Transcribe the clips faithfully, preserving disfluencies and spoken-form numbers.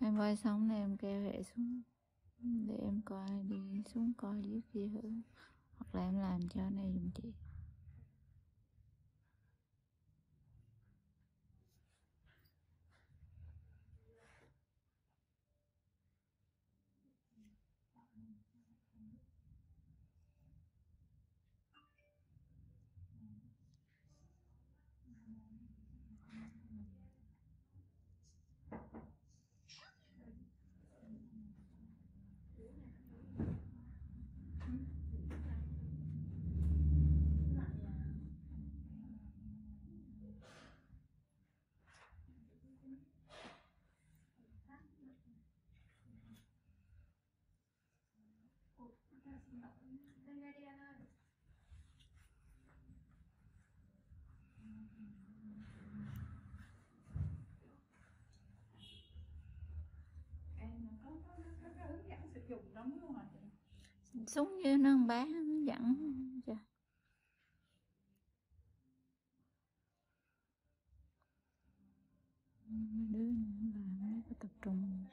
Em quay xong này em kêu hệ xuống để em coi, đi xuống coi dưới kia thử, hoặc là em làm cho này giùm chị. Xuống như nó bán hướng dẫn cho mấy đứa nữa là mấy cái tập trung.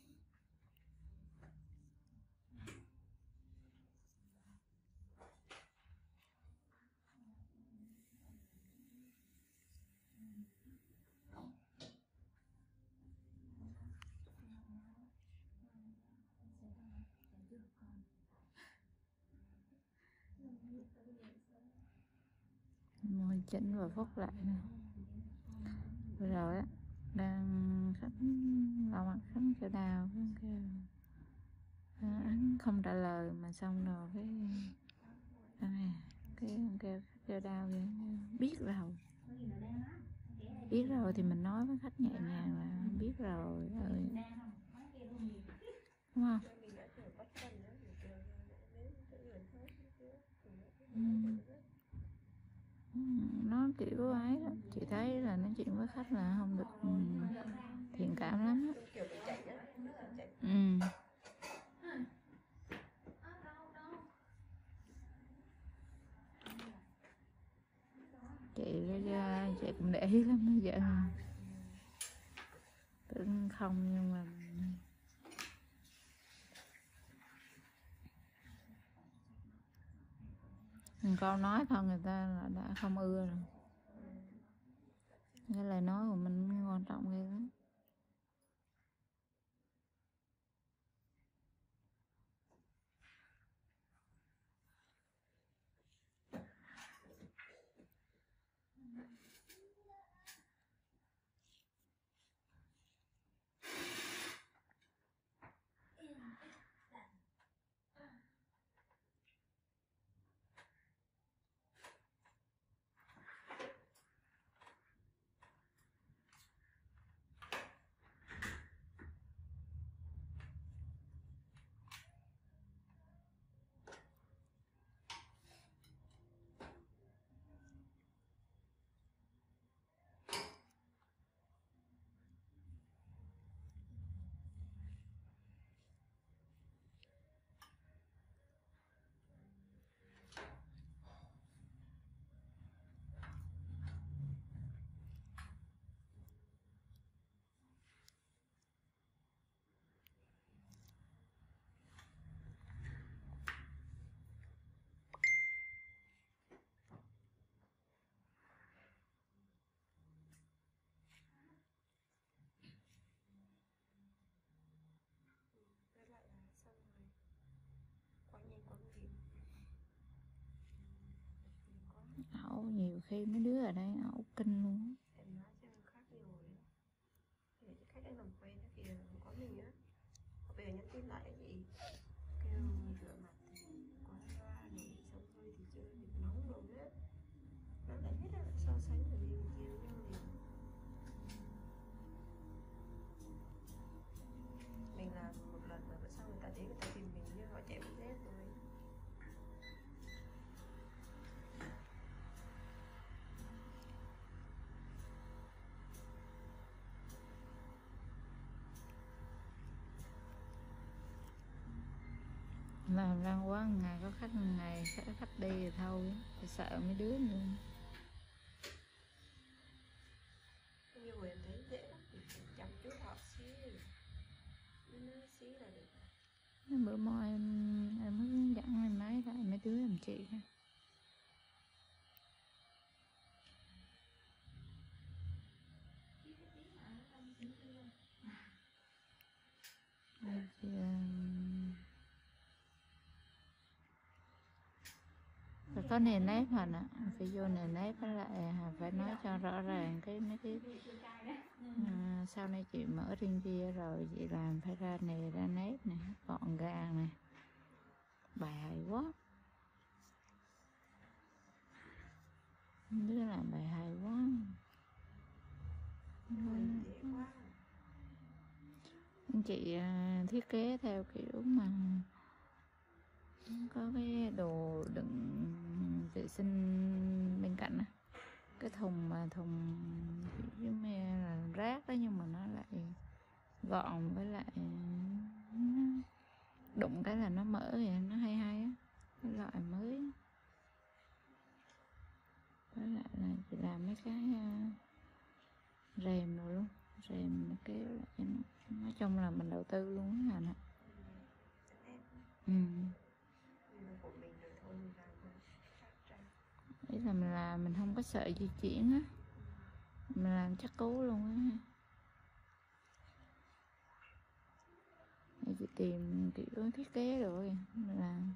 Mình chỉnh và phốt lại nè. Vừa rồi á đang khánh lau mặt khánh kêu đau kêu hắn không trả lời, mà xong rồi cái cái này cái kêu kêu đau vậy, biết rồi biết rồi thì mình nói với khách nhẹ nhàng là biết rồi ơi, đúng không? Ừ. Nó kiểu ấy đó, chị thấy là nói chuyện với khách là không được ừ, thiện cảm lắm đó. Ừ. Chị chị cũng để ý lắm bây giờ, tưởng không nhưng mà câu nói thôi người ta là đã không ưa rồi. Cái lời nói của mình quan trọng ghê lắm. Ẩu nhiều khi mấy đứa ở đây ẩu kinh luôn. Em nói cho khác nhiều rồi đó. Thì khách đang làm quen đó kìa, có mình á. Bây giờ nhắn tin lại cái gì? Kêu rửa mặt thì quá ra để xong thôi thì chưa được nóng rồi hết. Nó lại hết á, so sánh rồi đi kia với nhau liền. Mình làm một lần mà bữa sau người ta đến người ta tìm mình như họ chạy mất hết rồi. Làm răng quá, ngày có khách ngày khách, khách đi thì thôi, sợ mấy đứa nữa. Nhiều người em thấy dễ lắm, chỉ chăm chút họ xíu. Nó xí là được. Nên bữa mai em em mới hướng dẫn em nói lại mấy đứa làm chị ha. Thì, phải có nền nếp mà nè, phải vô nền nếp với lại phải nói cho rõ ràng cái mấy cái à, sau này chị mở riêng kia rồi chị làm phải ra nề ra nếp nè, gọn gàng nè, bài hay quá, đứa làm bài hay quá. Chị à, thiết kế theo kiểu mà có cái đồ đựng vệ sinh bên cạnh á, cái thùng mà thùng kiểu như là rác đó, nhưng mà nó lại gọn với lại đụng cái là nó mở vậy, nó hay hay á, cái loại mới. Với lại là chị làm mấy cái rèm rồi luôn, rèm kéo lại cho nó, nói chung là mình đầu tư luôn á nè. Ừ. Ý là mình làm mình không có sợ di chuyển á, mình làm chắc cú luôn á. Chị tìm kiểu thiết kế rồi mình làm.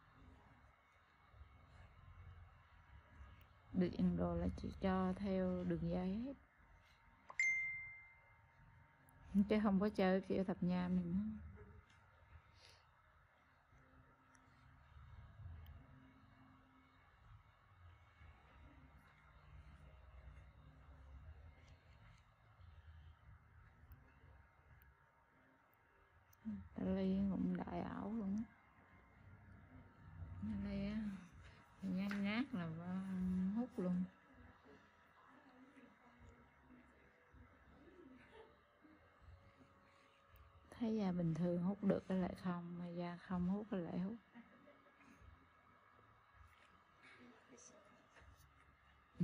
Điện đồ là chị cho theo đường dây hết, chứ không có chơi kiểu thập nham này nữa. Ta ly cũng đại ảo luôn á. Ly á nhát nhát là hút luôn. Thấy da bình thường hút được cái lại không, mà da không hút cái lại hút. Ừ.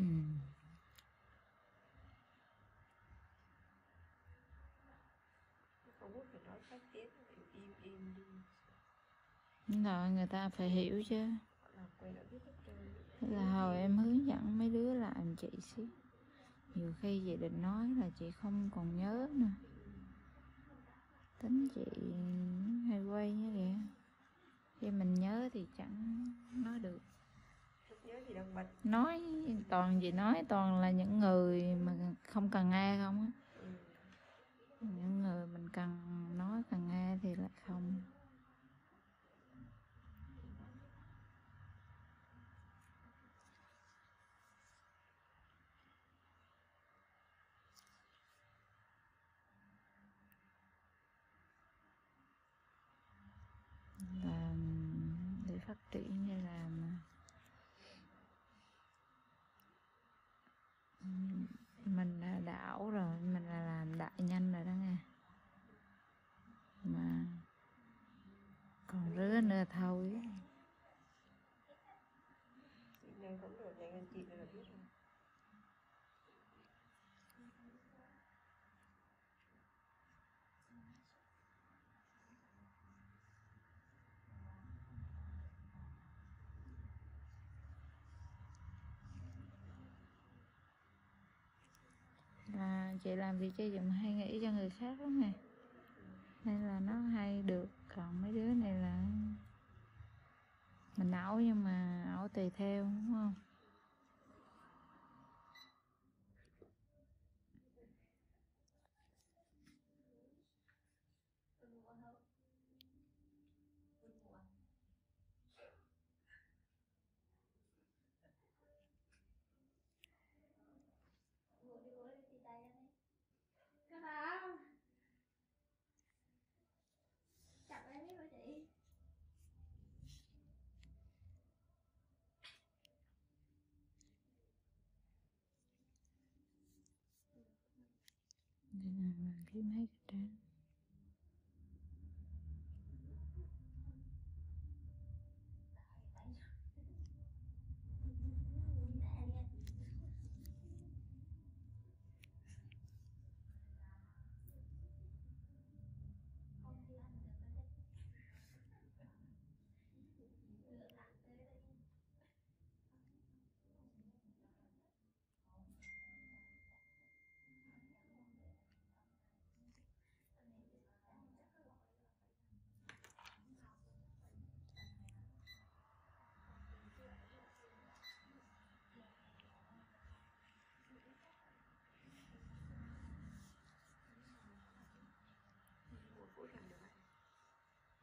Rồi người ta phải hiểu chứ. Thế là hồi em hướng dẫn mấy đứa làm chị xí, nhiều khi chị định nói là chị không còn nhớ nữa, tính chị hay quay như vậy, khi mình nhớ thì chẳng nói được. Nói toàn gì nói toàn là những người mà không cần nghe không á, những người mình cần nói cần nghe thì lại không. Là để phát triển như là mình đã đảo rồi, mình là làm đại nhân rồi đó nghe, mà còn rứa nữa thôi. Là chị làm việc xây dựng hay nghĩ cho người khác lắm nè, nên là nó hay được. Còn mấy đứa này là mình ảo, nhưng mà ảo tùy theo, đúng không? Đây là mình kiếm hết trơn.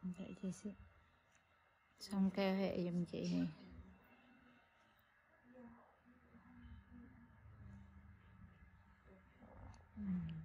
Vậy chị xíu. Xong keo hệ giùm chị nè. Ừ.